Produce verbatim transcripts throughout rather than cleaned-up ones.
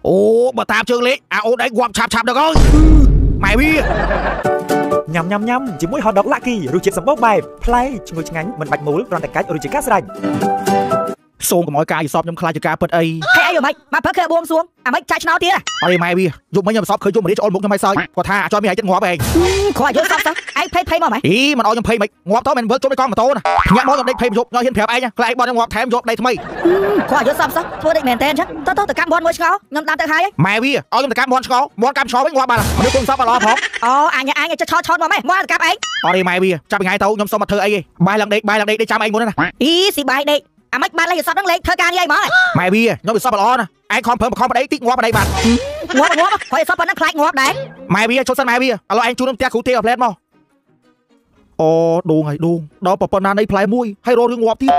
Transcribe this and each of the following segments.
អូបើតាមជើងលេខអាអូនឯងងាប់ឆាប់ឆាប់ដល់ហើយម៉ែវាញ៉ាំញ៉ាំញ៉ាំជាមួយ hot dog Lucky រសជាតិសម្បូរបែបប្លែកឈ្ងុយឆ្ងាញ់មិនបាច់មូលគ្រាន់តែកាច់រសជាតិកាស្រេចសូមកុំឲ្យការយល់សពខ្ញុំខ្លាចជាការពិតអីហេអីមិនមកព្រឹកคือบួងសួងអាមិនចាច់ឆ្នោតទៀតអីម៉ែវាយប់មិញខ្ញុំសពឃើញយប់មរីច្អល់មុខខ្ញុំឲ្យសើចគាត់ថាអាចមានឲ្យចិត្តងាប់ឯងខកយល់សពសោះឯងភ័យភ័យមកម៉េចអីមិនឲ្យខ្ញុំភ័យមិនងាប់ទៅមិនវិលជុំឯកង់ម៉ូតូណាញាក់មកខ្ញុំដេកភ័យយប់ខ្ញុំហ៊ានប្រាប់ឯងខ្លាចឯងបត់ខ្ញុំងាប់ថែមយកដៃថ្មីខកយល់សពសោះធ្វើដូចមែនតើអញ្ចឹងទៅទៅទៅកម្មបនមួយឆ្កោខ្ញុំតាមទៅហើយម៉ែវាឲ្យខ្ញុំទៅកម្មបនឆ្កោបនកម្មឆ្កោវិញងាប់បាត់មនុស្សគុំសពអត់ល្អផងអូអញអញចិត្តឆោតឆោតមកម៉េចមកទៅកម្មឯងអត់ទេម៉ែវាចាប់ពីថ្ងៃទៅខ្ញុំសុំមកធ្វើអីឯងបាយឡើងដេកបាយឡើងដេកដេកចាំឯងមុនណាអីស៊ីបាយដេកអាមិនបានលេខសពហ្នឹងលេខធ្វើការងារអីហ្មងម៉ែវាខ្ញុំវាសពល្អណាឯងខំព្រមបខំប្តីតិចងាប់ប្តីបាត់ងាប់ងាប់ហើយសពប៉ុណ្ណឹងខ្លាចងាប់ដែរម៉ែវាជុំសិនម៉ែវាឥឡូវឯងជួលនឹងផ្ទះគ្រូទេអាផ្លែតមកអូដួងហើយដួងដល់ប៉ុណ្ណានៃផ្លែមួយហើយរករឿងងាប់ទៀត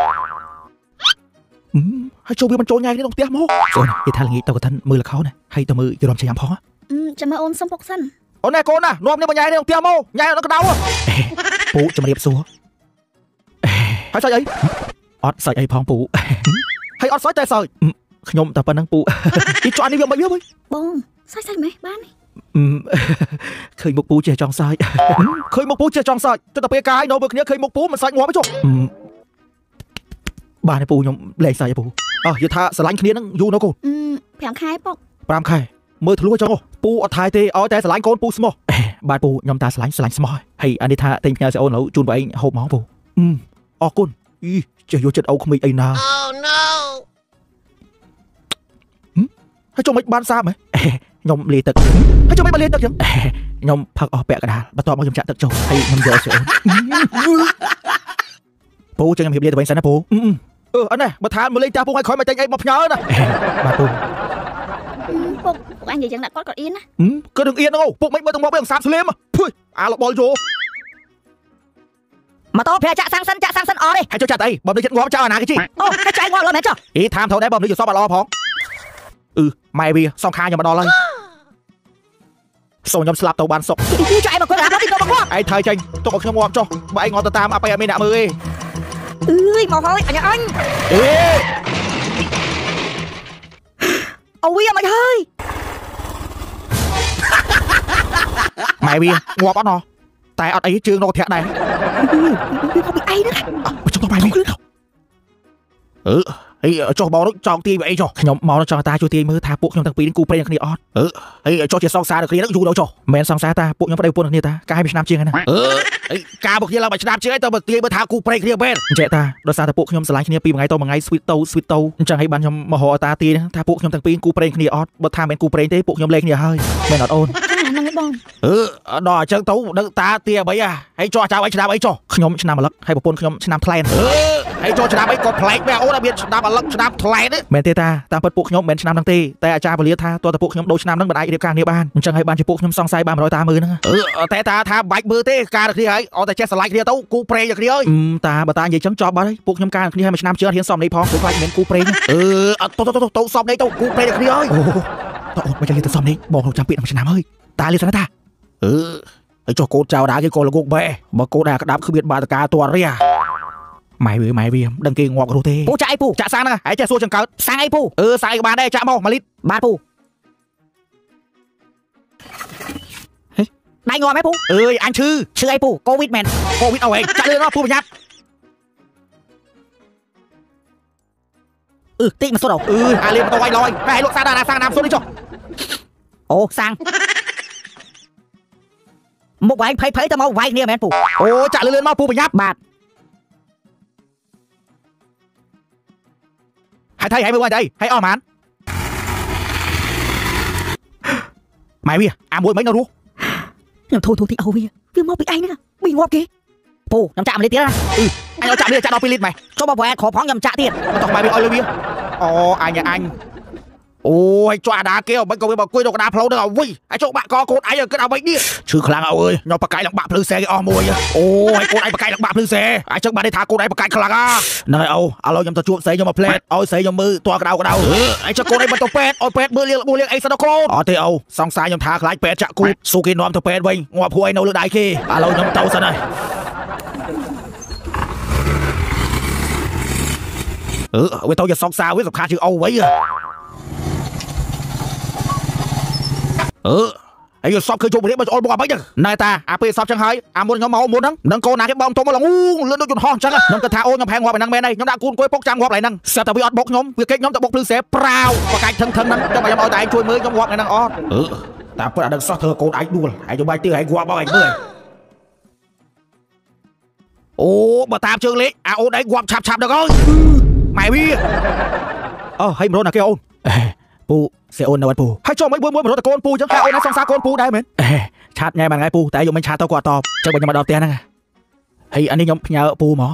ហើយចូលវាមិនចូលញ៉ៃក្នុងផ្ទះមកអូននិយាយថាល្ងាចទៅកឋិនមើលល្ខោនណាហើយទៅមើលយរំចាំផងចាំមើលអូនសុំពុកសិនអូនណែកូនណានាំនេះមកញ៉ៃក្នុងផ្ទះមកញ៉ៃនៅក្តៅពូជំរាបសួរហើយសាច់អីអត់សាច់អីផងពូហើយអត់សាច់តែសាច់ខ្ញុំតែប៉ុណ្្នឹងពូទីចន់នេះវាមិនវាវិញបងសាច់សាច់ម៉េះបាននេះឃើញមុខពូចេះចង់សាច់ឃើញមុខពូចេះចង់សាច់ទៅតែពេលកាយនៅមើលគ្នាឃើញមុខពូមិនសាច់ងាប់ទេចុះបានទេពូខ្ញុំលែងសាច់ឯពូអោះយល់ថាស្រឡាញ់គ្នាហ្នឹងយូរនៅកូនប្រាំខែពុកប្រាំខែមើលធ្លុះចុះពូអត់ថែទេឲ្យតែស្រឡាញ់កូនពូស្មោះបាទពូខ្ញុំតាស្រឡាញ់ស្រឡាញ់ស្មោះហើយអានេះថាតែផ្ញើស្អូនឡូវជូនបងឯងហូបហ្មងពូអរគុណអីចេះយកចិត្តអោក្មេងអីណា Oh no ហើយចុះមិនបានសាបហ៎ខ្ញុំលាទឹកហើយចុះមិនបានលាទឹកចឹងខ្ញុំផឹកអស់ពាក់កណ្ដាលបន្ទាប់មកខ្ញុំចាក់ទឹកចុះហើយខ្ញុំយកស្អូនពូចឹងខ្ញុំរៀបលាទៅវិញសិនណាពូអឺអត់ណាបើថាមកលេងផ្ទះពូឲ្យក្រោយមកតែងអីមកផ្ញើណាបាទពូពុកអញនិយាយចឹងដាក់គាត់គាត់អៀនណាគឺនឹងអៀនហ្នឹងពុកមិនមើលទៅមកវិញសាបស្លៀមភុយអាលបលយោមកតោះប្រាចាក់សាំងសិនចាក់សាំងសិនអត់ទេហើយចុះចាក់អីបើមិនចិត្តងាប់ចោលអាណាគេជីអូហើយចែកងាប់ឡើយមែនចុះអីតាមថោដែរបើមិនយល់សពអត់ល្អផងអឺម៉ែវាសងខាខ្ញុំមកដល់ហើយសូមខ្ញុំស្លាប់ទៅបានសុកជួយចែកមកគាត់អាប់ទីទៅមកគាត់ឯងថើចេញទុកឲ្យខ្ញុំងាប់ចុះបើឯងងាប់ទៅតាមអបិយអត់មានអ្នកមើលទេអើយមកហើយអញអញអេអូវាមិនហើយម៉ែវាងាប់អត់ណោះតែអត់អីជើងរកធាក់ដែរវាក៏ពីអីណាចុះទៅម៉ែវាអឺអីចុះបងចង់ទាញវាអីចុះខ្ញុំមកចង់តាជួយទាញមើលថាពួកខ្ញុំទាំងពីរនឹងគូព្រេងគ្នាអត់អឺអីចុះជាសង្សារដល់គ្នានឹងយូរដល់ចុះមិនសង្សារតាពួកខ្ញុំប្តីប្រពន្ធគ្នាតាកាយមួយឆ្នាំជាងហ្នឹងអឺអីការពួកគ្នាឡើងមួយឆ្នាំជាងទៅបើទាញមើលថាគូព្រេងគ្នាមែនអញ្ចឹងតាដោយសារតែពួកខ្ញុំស្រឡាញ់គ្នាពីមួយថ្ងៃទៅមួយថ្ងៃ sweet ទៅ sweet ទៅអញ្ចឹងឲ្យបានខ្ញុំមកហៅតាទាញថាពួកខ្ញុំទាំងពីរគូព្រេងគ្នាអត់បើថាមិនគូព្រេងទេពួកខ្ញុំលេងគ្នាហើយមែនអត់អូនហ្នឹងបងអឺដល់អញ្ចឹងទៅដឹងតាទាអ្វីហ่ะហើយចុះចៅឲ្យឆ្នាំអីចុះខ្ញុំឆ្នាំអាលឹកហើយប្រពន្ធខ្ញុំឆ្នាំថ្លែនអឺហើយចុះឆ្នាំអីក៏ប្លែកដែរអូនអត់មានឆ្នាំអាលឹកឆ្នាំថ្លែនទេមែនទេតាតាមពិតពួកខ្ញុំមិនឆ្នាំហ្នឹងទេតែអាចារ្យពលាថាតើតើពួកខ្ញុំដូរឆ្នាំហ្នឹងមិនអាចរៀបការគ្នាបានអញ្ចឹងហើយបានជាពួកខ្ញុំសង្ស័យបាន100តាមើលហ្នឹងអឺតែតាថាបាច់មើលទេការគ្នាហើយអត់តែចេះស្រឡាញ់គ្នាទៅគូព្រេងគ្នាហើយតាបើតានិយាយចឹងចប់បាត់ហើយពួកខ្ញុំការគ្នាហើយមួយឆ្នាំជឿអត់ហ៊ានសមនេះផងព្រោះខ្លាចមិនគូព្រេងអឺអត់ទៅទៅទៅសមនេះទៅគូព្រេងគ្នាហើយអូតើអត់មិនចាំទៅសមនេះបងចាំពីមួយឆ្នាំហើយតាលៀនសិនតាអឺហើយចុះកូនចៅដាគេក៏លងកបែបើកូនដាក្តាប់គ្មានបាតកាតរះម៉ែវាម៉ែវាដឹងគេងាប់រស់ទេពូចាក់អីពូចាក់សាំងហ្នឹងហើយចេះសួរចង្កើតសាំងអីពូអឺសាំងអីក៏បានដែរចាក់មកមួយលីត្របានពូហេដៃងាប់ហ៎ពូអើយអញឈឺឈឺអីពូកូវីដមែនកូវីដអើយចាក់លឿនមកពូប្រញាប់អឺតិចមកសុទ្ធអឺអាលៀនទៅវាយឡយហើយលោកសាដាសាំងណាមសុទ្ធនេះចុះអូសាំងមុខវាយភ័យភ័យទៅមកវាយគ្នាមែនពូអូចាក់លឿនមកពូប្រញាប់បាទហើយថៃហើយមើលទៅហើយអស់ហ្មងម៉ែវាអាមួយមិននៅរស់ខ្ញុំធូរធូរទីអូវាវាមកពីឯងហ្នឹងវាងាប់គេពូខ្ញុំចាក់មួយលីត្រទៀតណាអឺអញឲ្យចាក់នេះចាក់ដល់ពីរលីត្រម៉ែចុះបើប្រហែលខោផងខ្ញុំចាក់ទៀតមិនតោះម៉ែវាឲ្យលុយវាអូអញអញអូយចុះអាដាគេមិនក៏វាមកអង្គុយនៅកណ្ដាលផ្លូវនឹងឲ្យវិញហើយចុះបាក់កកូនឯងគិតឲ្យវិញនេះឈឺខ្លាំងអើយខ្ញុំបកាយឡើងបាក់ភ្លឺសេគេអស់មួយអូយកូនឯងបកាយឡើងបាក់ភ្លឺសេអញ្ចឹងបានន័យថាកូនឯងបកាយខ្លាំងហ្នឹងហើយអូឥឡូវខ្ញុំទៅជួបស្រីខ្ញុំមកផ្លែតឲ្យស្រីខ្ញុំមើលតើក្តៅក្តៅអញ្ចឹងកូនឯងមិនទៅពេទ្យឲ្យពេទ្យមើលលៀងបួលលៀងអីសិនដល់កូនអត់ទេអូសង្សារខ្ញុំថាខ្លាចពេទ្យចាក់គូស៊ូគេនាំទៅពេទ្យវិញងាប់ព្រួយនៅលើដៃគេឥឡូវខ្ញុំទៅសិនហើយអឺវាទៅជាសង្សារវាសំខាន់ជាងអូវិញអឺហើយសពឃើញជុំរៀបមកអូនបងអីចឹងណែតាអាពេលសពចឹងហើយអាមុនខ្ញុំមកមុនហ្នឹងនឹងកូនណាគេបងទុំមកលងលឿនដូចយន្តហោះអញ្ចឹងខ្ញុំគិតថាអូនខ្ញុំហែងងាប់ឯហ្នឹងមែនទេខ្ញុំដាក់គូនគួយពុកចាំងាប់ឯហ្នឹងស្រាប់តែវាអត់បុកខ្ញុំវាគេចខ្ញុំទៅបុកភ្លឺស្រែប្រាវបកាច់ថឹងថឹងហ្នឹងចាំខ្ញុំឲ្យតែឯងជួយមើលខ្ញុំងាប់ឯហ្នឹងអត់អឺតែពិតអាដឹងសោះធ្វើកូនឯងដួលឯងទៅបាយទិះឯងងាប់មកឯងមើលអូបើតាមជើងលេខអាអូនឯងងាប់ឆាប់ឆាប់ដល់ហើយម៉ែវាអូហើយមករត់ណាគេអូនពូសេអូននៅអត់ពូហើយចុះមិនមួយមួយមករត់តែកូនពូអញ្ចឹងតែអូនឯងសង្សារកូនពូដែរមែនឆាតញ៉ៃបានថ្ងៃពូតែយកមិនឆាតទៅគាត់តបចឹងបើខ្ញុំមកដល់ផ្ទះហ្នឹងហើយអានេះខ្ញុំផ្ញើពូមក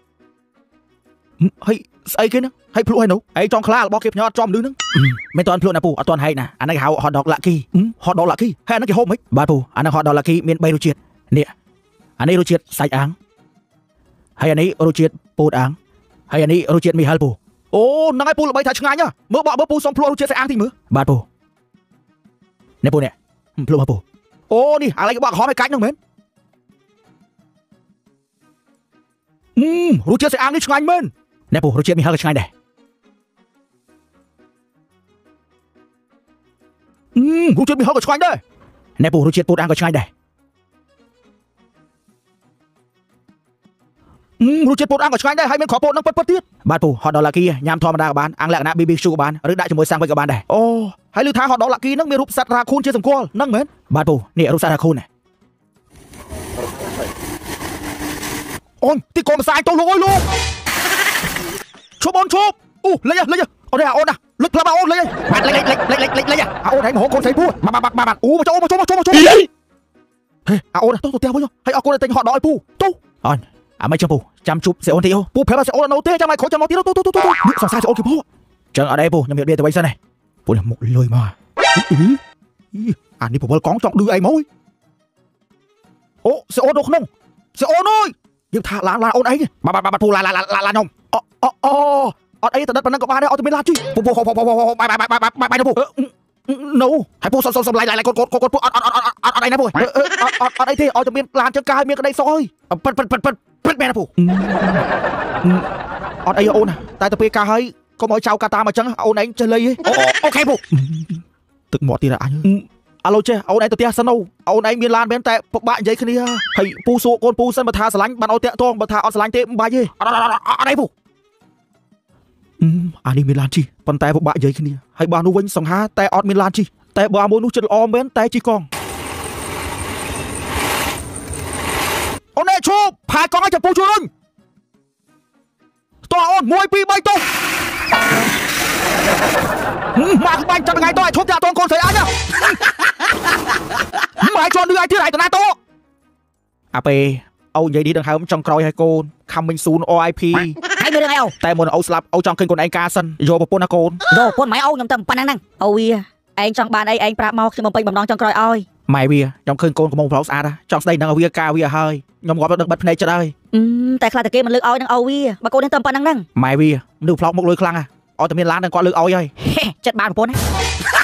ហើយស្អីគេហ្នឹងហើយភ្លុះហើយនោះឯងចង់ខ្លារបស់គេផ្ញើអត់ចំលឺហ្នឹងមិនតាន់ភ្លុះណាពូអត់តាន់ហែកណាអានេះគេហៅ hot dog lucky hot dog lucky ហើយអានេះគេហូបមិនបាទពូអានេះ hot dog lucky មាន3រសជាតិនេះអានេះរសជាតិសាច់អាំងហើយអានេះរសជាតិពោតអាំងហើយអានេះរសជាតិមីហិលពូអូហ្នឹងហើយពូល្បីថាឆ្ងាញ់ហ៎មើលបកមើលពូសុំភ្លុះរសជាតិសាច់អាំងទីមើលបាទពូនេះពូនេះភ្លុះមកពូអូនេះអាឡៃគេបកក្រហមឲ្យកាច់ហ្នឹងមែនអឺរសជាតិសាច់អាំងនេះឆ្ងាញ់មែនណែពូរសជាតិមីហិលក៏ឆ្ងាញ់ដែរអឺរសជាតិមីហិលក៏ឆ្ងាញ់ដែរណែពូរសជាតិពោតអាំងក៏ឆ្ងាញ់ដែរអឺរសជាតិពោតអាំងក៏ឆ្ងាញ់ដែរហើយមានគ្រាប់ពោតនឹងពិតពិតទៀតបាទពូ hot dog lucky ញ៉ាំធម្មតាក៏បានអាំងលក្ខណៈ bê bê Q ក៏បានឬដាក់ជាមួយសាំងវិញក៏បានដែរអូហើយឮថា hot dog lucky ហ្នឹងមានរូបសត្វរ៉ាខូនជាសម្គាល់ហ្នឹងមែនបាទពូនេះរូបសត្វរ៉ាខូនអូនទីកូនម្សាយទៅលោកអើយលោកឈប់អូនឈប់អូលេចលេចអូនអូនណាលឹកផ្លាប់អូនលេចបាត់លេចលេចលេចលេចលេចលេចអូនហែងមកហូបកូនស្រីពូបាត់បាត់បាត់អូមកចូលមកចូលមកចូលមកចូលហេអូនទៅទៅផ្ទះវិញហើយអរគុណតែទិញហត់ដល់ឲ្យពូទៅអូនអាមិនចឹងពូចាំជួបសេអូនទីពូប្រាប់សេអូននៅទេចាំឲ្យខូចចាំមកទីទៅទៅទៅទៅនេះសង្សារសេអូនគេពូចឹងអត់អីពូខ្ញុំនិយាយទៅវិញសិនណាពូមុខលុយមកអានេះពវល់កងចង់ឌឺអីមកអូសេអូននៅក្នុងសេអូនអើយយើងថាឡានឡានអូនអីបាត់បាត់បាត់ពូឡានឡានឡានឡានខ្ញុំអូអូអូអត់អីទៅដិតប៉ុណ្ណឹងក៏បានដែរអត់ទៅមានឡានជីពូពូបាយបាយបាយបាយបាយបាយទៅពូno ហើយពូសុំសុំសុំឡាយឡាយកូនកូនកូនពូអត់អត់អត់អត់អត់អីណាពូអត់អត់អត់អីទេឲ្យតែមានឡានចង្ការមានក្តីសុខហើយប៉ិតប៉ិតប៉ិតប៉ិតប៉ិតមែនណាពូអត់អីអូនតែទៅពេលការហើយកុំឲ្យចៅកាតាមកចឹងអូនឯងចេះលៃហ៎អូខេពូទឹកមាត់ទៀតអញអាឡូចេះអូនឯងទៅផ្ទះសិនអូអូនឯងមានឡានមែនតែពិបាកនិយាយគ្នាហើយពូសួរកូនពូសិនបើថាស្រឡាញ់បានឲ្យតាក់ទងបើថាអត់ស្រឡាញ់ទេមិនបាច់ទេអត់អត់អត់អីពូអានេះមានឡានជីប៉ុន្តែពិបាកនិយាយគ្នាហើយបើនោះវិញសង្ហាតែអត់មានឡានជីតែបើមួយនោះចិត្តល្អមែនតែជីកងអូនឯងឈប់ផាកងឲ្យចាំពូជួយរុញតោះអូនមួយពីរបីទៅមកបាញ់ចាំថ្ងៃទៅឲ្យឈប់តាក់ទងកូនស្រីអញមកឲ្យជន់ឌឺឲ្យទៀតឲ្យតាណាទៅអាពេលអូនិយាយនេះដង្ហើមចង់ក្រោយឲ្យកូន coming soon R I P ហើយមានរឿងអីអូតែមុនអូស្លាប់អូចង់ឃើញកូនឯងការសិនយកប្រពន្ធណាកូនយកប្រពន្ធម៉ែអូខ្ញុំទៅប៉ុណ្ណឹងហ្នឹងអូវាឯងចង់បានអីឯងប្រាប់មកខ្ញុំបំពេញបំណងចង់ក្រោយឲ្យម៉ែវាខ្ញុំឃើញកូនកំពុងប្រោសស្អាតចង់ស្ដីនឹងឲ្យវាការវាហើយខ្ញុំគាត់ដឹកបិទភ្នែកចិត្តហើយតែខ្លះតែគេមិនលើកឲ្យនឹងអូវាបើកូននឹងទៅប៉ុណ្ណឹងហ្នឹងម៉ែវាមនុស្សផ្លោកមុខលុយខ្លាំងឲ្យតែមានឡាននឹងគាត់លើកឲ្យហើយចិត្តបានប្រពន្ធ